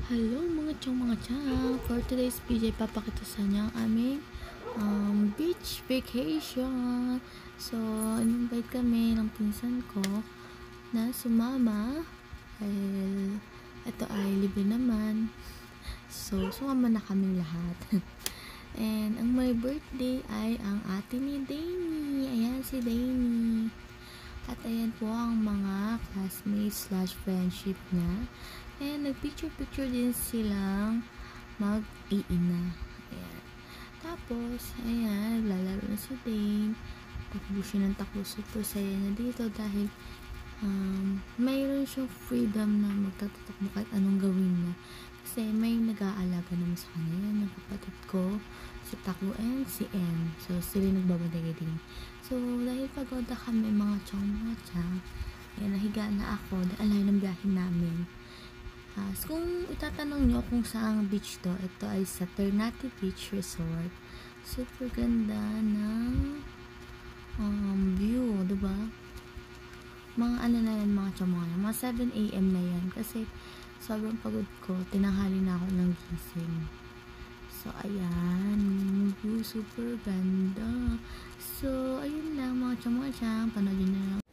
Hello mga chang. For today's video, papakita sa inyo ang aming beach vacation. So, in-invite kami ng pinsan ko na sumama. Dahil ito ay libre naman. So, sumama na kami lahat. And ang my birthday ay ang ate ni Danny. Ayan si Danny. At ayan po ang mga classmates / friendship niya. And nagpicture-picture din silang mag-iina. Ayan. Tapos, ayan, lalaro na si Dane. Takbo siya ng takbo. Super saya na dito dahil mayroon siyang freedom na magtatatakbo kahit anong gawin niya. Kasi may nag-aalaga naman sa kanya. Yan, yung kapatid ko, si Taku and si En. So, sila nagbabadagay din. So, dahil pagod na kami mga chong, ayan, nahiga na ako dahil ng biyahe namin. So, kung itatanong nyo kung saang beach to, ito ay sa Ternate Beach Resort. Super ganda ng view, diba? Mga ano na yan, mga chong, mga 7 AM na yan. Kasi, sobrang pagod ko, tinanghali na ako ng gising. So, ayan, yung view, super ganda. So, ayun lang mga chong, panoodin na lang.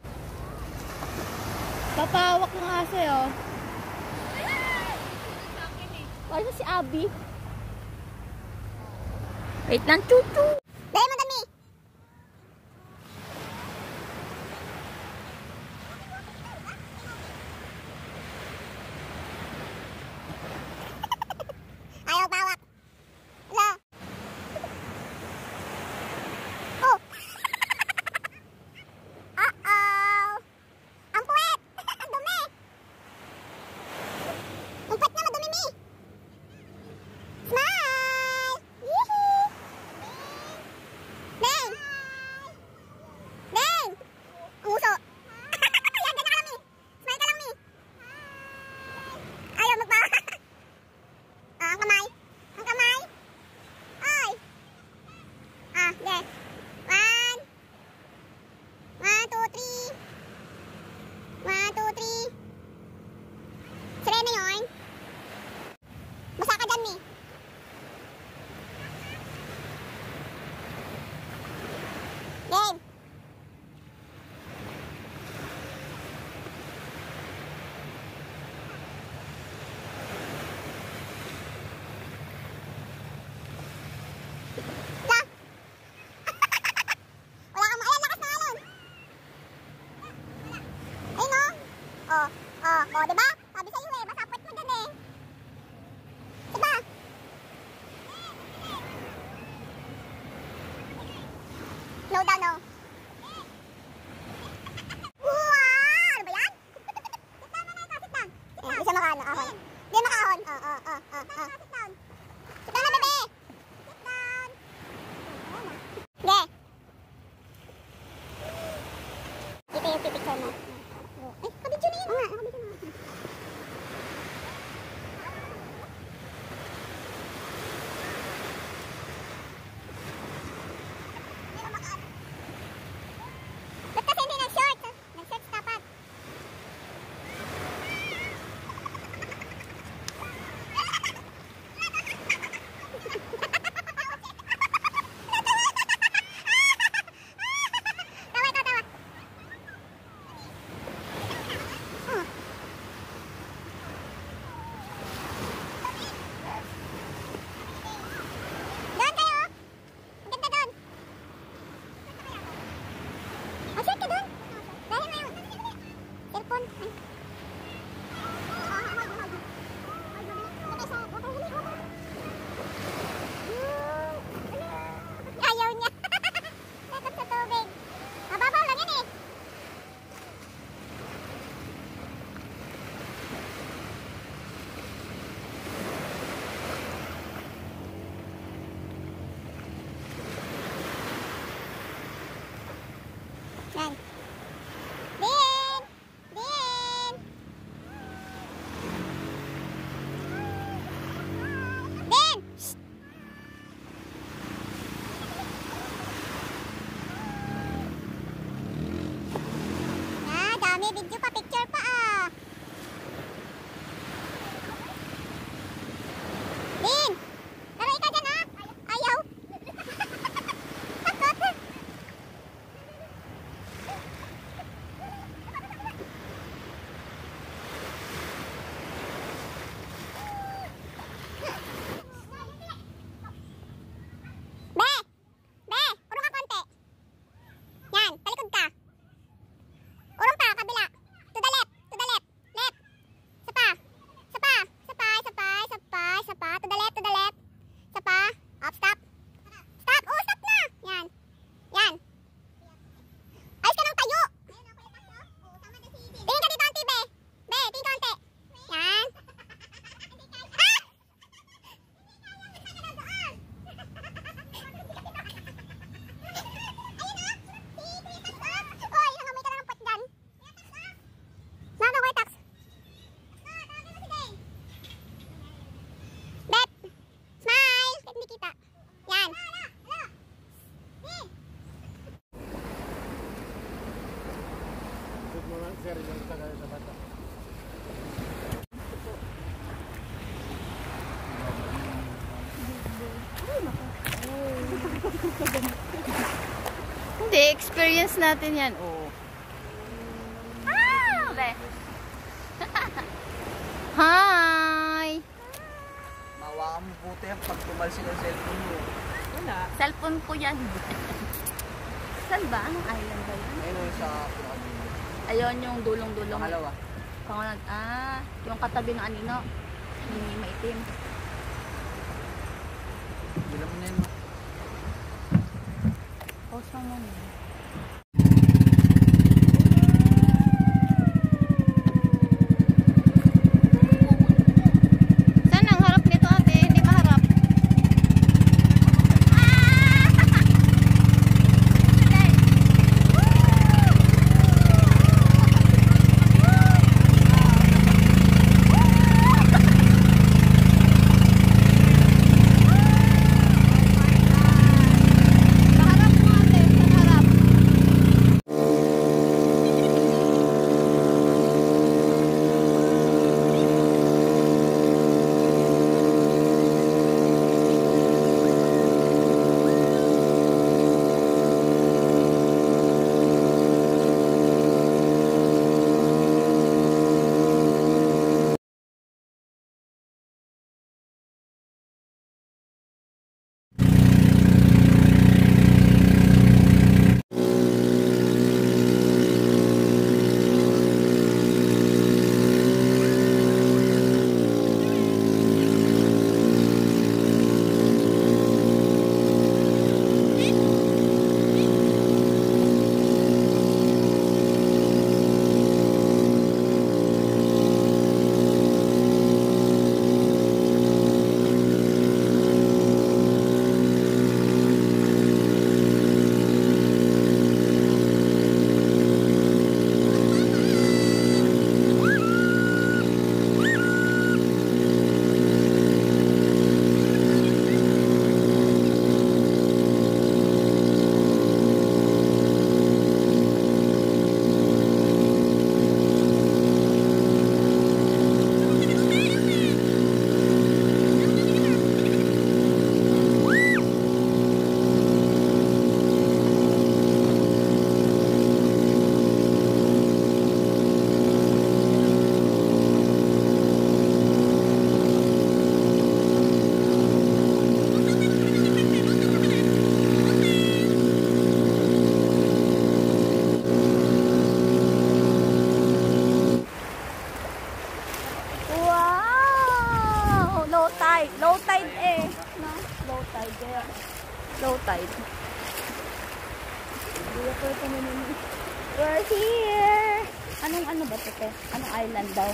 Papawak ng aso yun. Wala si Abby. Wait lang, chuchu. Dahil madami. Ayaw bawak. Wala. Oh. Uh-oh. Ang puwet. Ang dumi. Ang puwet nga madumi, Mi. Smile! Yee-hoo! Deng! Deng! Ang uso! Yan, ganyan ka lang, Mi! Smile ka lang, Mi! Ayaw magpa! Ang kamay! Ang kamay! Ay! Yes! 1, 2, 3! 1, 2, 3! Serena yun! Basa ka dyan, Mi! Game! La! Wala kang ayan, lakas na alon! Ayun o! Diba? Sabi sa'yo eh, basta puwet mo dyan eh! Diba? Slow down, no? Wow! Ano ba yan? Sit down na ito, sit down. Hindi siya makaano, ahon. Hindi makaahon. Sit down. Sit down na, bebe! Sit down. Ge! Ito yung pipicture mo. Ay, kabidyo na yun. Oo nga, kabidyo na. Ba't kasi hindi nag-short? Nag-shorts dapat. Tawa, tawa, tawa. Doon kayo. Ang ganda doon. Mag-short ka doon. Dahil na yung cellphone. Ayaw niya. Takot sa tubig. Mababaw lang yan eh. Yan. Din! Din! Din! Shh! Dami video pa, picture pa ah. isa pa. To the left, to the left. Isa pa. Up, stop. Stop. Oh, stop na. Yan. Yan. Ayos ka ng tayo. Tingin ka dito, auntie, be. Be, tingin ka, auntie. Yan. Ah! Oy, nangamoy ka na ng pot dyan. Mama, ko tax. Bet. Smile. Kahit hindi kita. Yan. Hindi, experience natin yan. Oh. Ah! Hi! Mawakan mo puto yan pag tumalsik ang cellphone mo. Wala. Cellphone ko yan. Saan ba? Anong island ba yun? Ayun sa pinakabili. Ayun yung dulong-dulong. Pangalawa. Yung katabi ng anino. Yung maitim. Bilang mo na yun. Pause mo muna. Saan ang harap nito, ate? Hindi maharap. Low tide eh. No? Low tide. Kaya low tide. We're here! Anong ano ba ito? Anong island daw?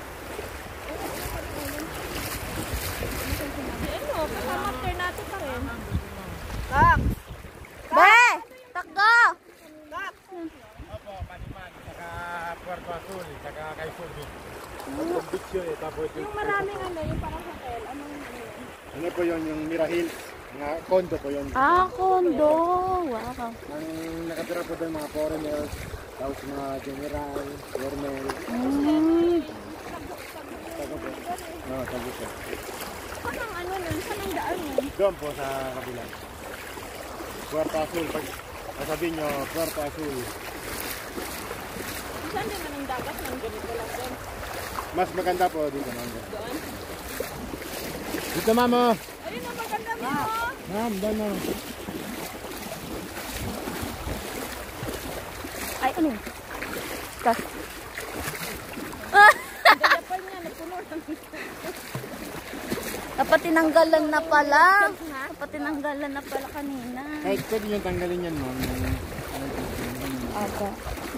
Ano? Kasama Ternate pa rin. Kak! Be! Takbo! Opo, Paniman, saka Puerto Azul, saka kay Subi. Yung beach yun eh, tapos Yung maraming ano, yung parang hotel. Anong ano po yun, yung Mira Hills, mga condo po yun. Ah, condo! Wow! Ang nakatira po doon mga foreigners, tapos mga general, colonel. Tago po. No, tago po. saan ang ano nun? Saan ang daan nun? Doon po sa kabila. Puerto Azul, pag sasabihin nyo, Puerto Azul. Saan din ang dagat ng ganito lang din? Mas maganda po dito, ma'am. Doon? Dito, ma'am. Oh. Ayun ang maganda mo! Ma'am, doon, ma'am. Ay, ano yun? Kas. Ang gayapal niya, napuno lang. Dapat tinanggalan na pala. Dapat tinanggalan na pala kanina. Kahit pwede yung tanggalin yan, ma'am. Aba.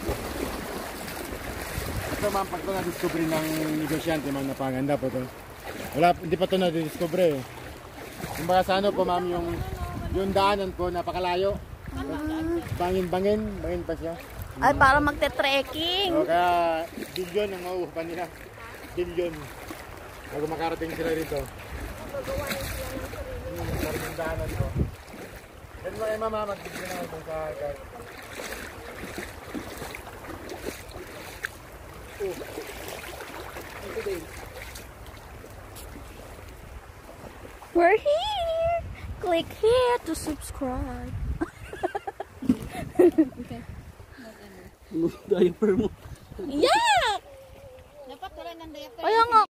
Ito, ma'am, pag ito na-discover ng negosyante, ma'am, napaganda po ito. Wala, hindi pa ito na-discover eh. Kumbaga sa ano po, ma'am, yung daanan po, napakalayo. Bangin pa siya. Ay, para magte-trekking. So, kaya bilyon ang mauupan nila. Bilyon. Bago makarating sila rito. Parang yung daanan po. Yan mo kayo, mama, magbibigyan na ito sa agad. We're here. Click here to subscribe. Diaper mo. Yeah! Dapat wala ng diaper. Kaya nga,